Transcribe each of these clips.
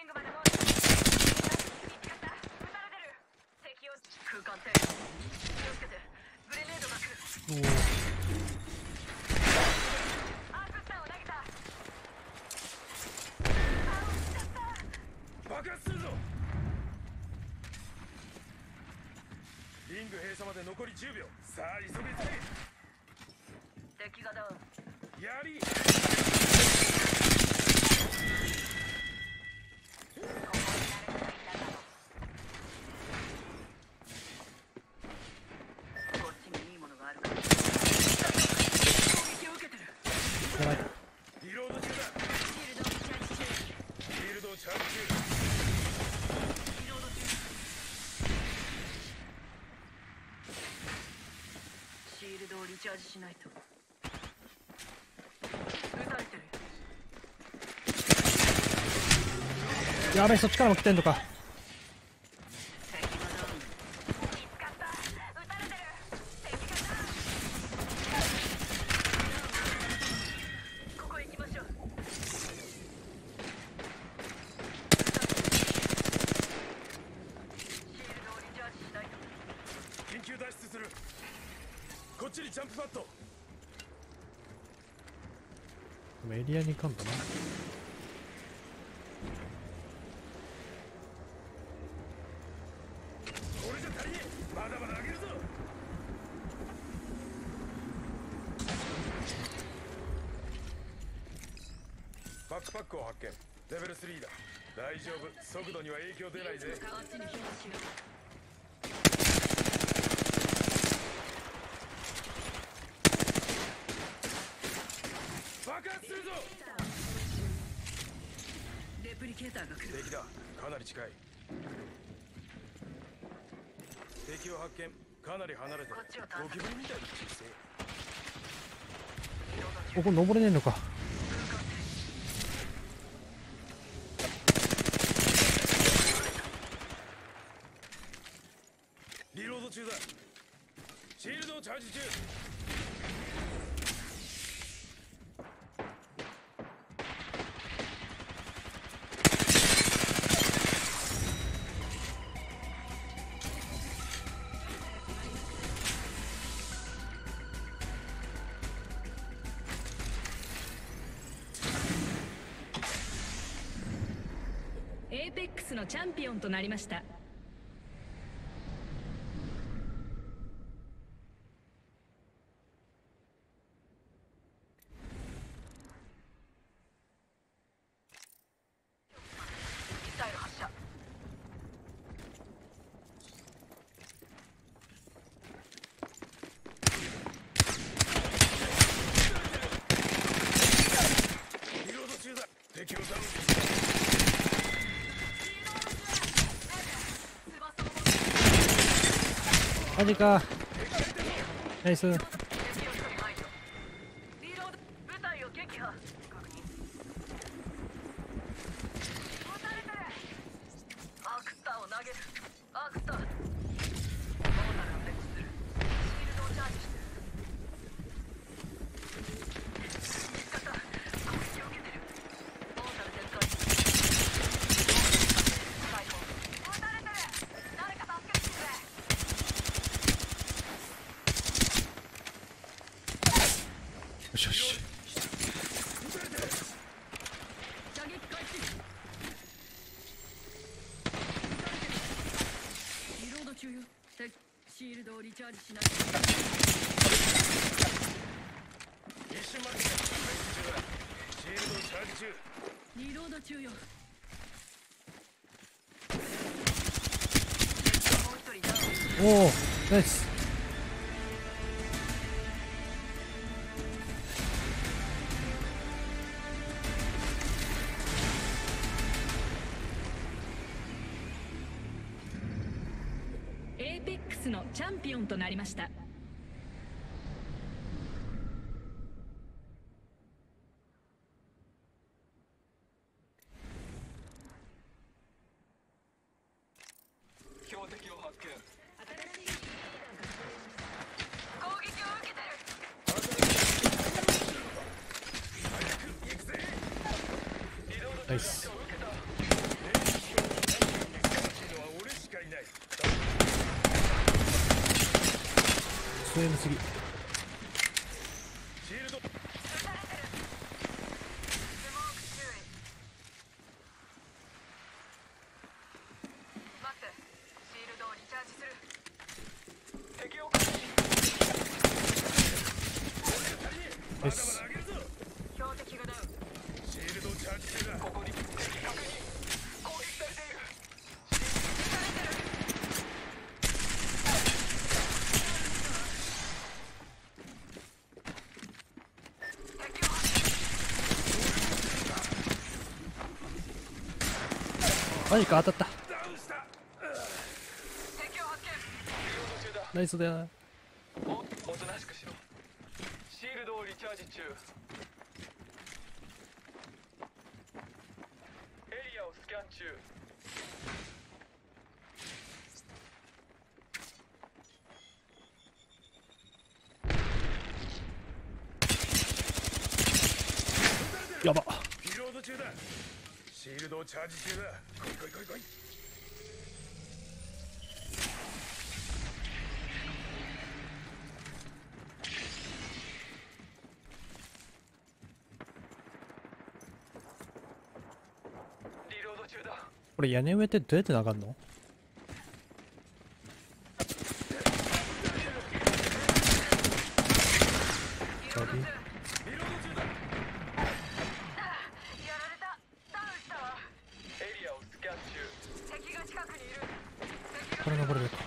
おお。 爆発するぞ。リング閉鎖まで残り10秒。さあ急げて。敵がダウン。やり。リロード中だ。シールドをチャージ中。 シールドをリチャージしないと。撃たれてる。 やべえ、そっちからも来てんのか。 緊急脱出する。こっちにジャンプパッド。 でもエリアに行かんだな。 これじゃ足りねえ。まだまだ上げるぞ。バックパックを発見。レベル3だ。大丈夫、速度には影響出ないぜ。爆発するぞ。 レプリケーターが来る。 敵だ。かなり近い。敵を発見。かなり離れてる。ゴキブリみたいに小さい。 ここ登れねえのか。 リロード中だ。シールドをチャージ中。 エーペックスのチャンピオンとなりました。 リロード中だ。敵をダウン。 マジか。ナイス。 リロード。部隊を撃破。確認。撃たれてる。アクスターを投げる。アクスター。モータルを設置する。シールドをチャージしてる。見つかった。攻撃を受けてる。モータル展開。逮捕。撃たれてる。誰か助けてくれ。 よしよし。 射撃開始。リロード中よ。シールドをリチャージしない。 一瞬待って。回復中だ。シールドをチャージ中。 リロード中よ。もう一人ダウン。 おお、ナイス。 エーペックスのチャンピオンとなりました。 標的を発見。 攻撃を受けてる。 ナイス。 受けた。 FM すぎ。 シールド撃たれてる。スモーク注意。待って、シールドをリチャージする。 敵をまだまだ上げるぞ。 標的がダウン。 シールドチャージ中だ。ここに敵確認。攻撃されている。 敵を発見。 マジか、当たっダウンした。 敵を発見。 リロード中だ。 た。ナイスだよ。 おとなしくしろ。シールドをリチャージ中。エリアをスキャン中。 やば。 リロード中だ。シールドをチャージ中だ。来い来い来い来い。リロード中だ。 これ屋根上ってどうやって上がるの？ リロード中。 リロード中だ。 やられた。ダウンしたわ。 エリアをスキャン中。 敵が近くにいる。敵これ登れるか。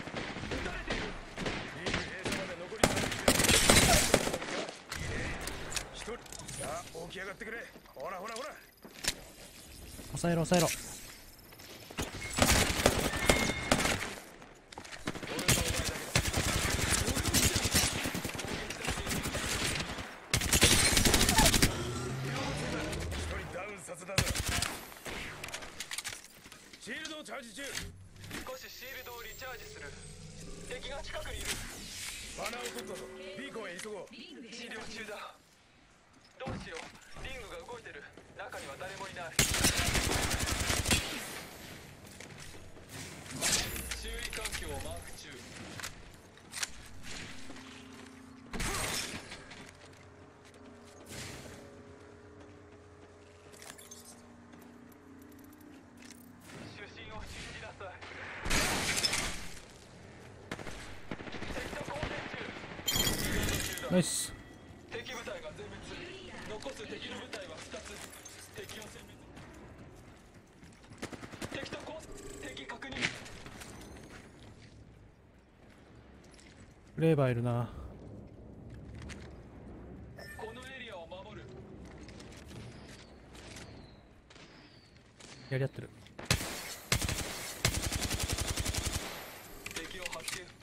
リング閉鎖まで残り30秒。一人。さあ起き上がってくれ。ほらほらほら。 抑えろ抑えろ。 シールドをチャージ中。少しシールドをリチャージする。敵が近くにいる。バナーを取ったぞ。ビーコンへ急ごう。治療中だ。どうしよう。リングが動いてる。中には誰もいない。注意環境をマーク中。主審を信じなさい。敵と交戦中。 ナイス。 敵部隊が全滅。残す敵の部隊は2つ。敵を殲滅。敵と交戦。敵確認。 フレーバーいるな。 このエリアを守る。 やり合ってる。 敵を発見。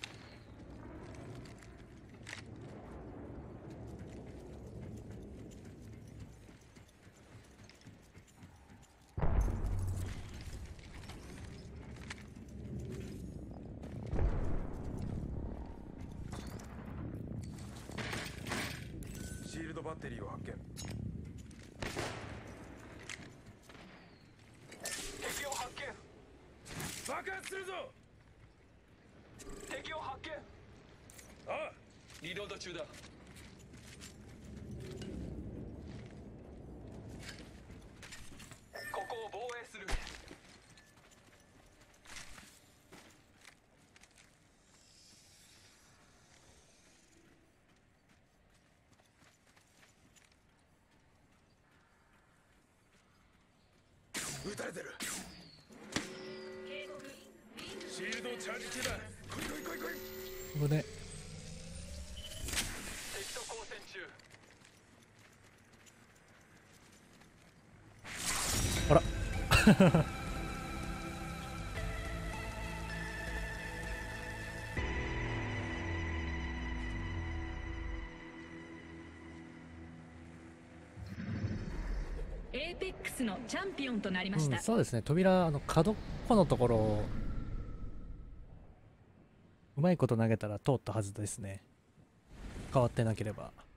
シールドバッテリーを発見。敵を発見。爆発するぞ。敵を発見。ああ、リロード中だ。ここを防衛する。撃たれてる。シールドをチャージ中だ。来い来い来い来い。 ここで敵と交戦中。 あらエーペックスのチャンピオンとなりました。 そうですね。扉角っこのところをうまいこと投げたら通ったはずですね。変わってなければ。